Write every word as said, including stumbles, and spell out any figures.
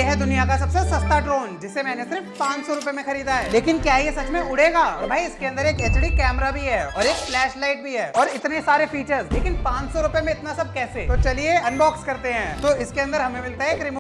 है दुनिया का सबसे सस्ता ड्रोन, जिसे मैंने सिर्फ पाँच सौ रुपए में खरीदा है। लेकिन क्या ये सच में उड़ेगा? तो भाई इसके अंदर एक एच डी कैमरा भी है और एक फ्लैश लाइट भी है और इतने सारे फीचर्स, लेकिन पाँच सौ रुपए में इतना सब कैसे? तो चलिए अनबॉक्स करते हैं। तो इसके अंदर हमें मिलता है एक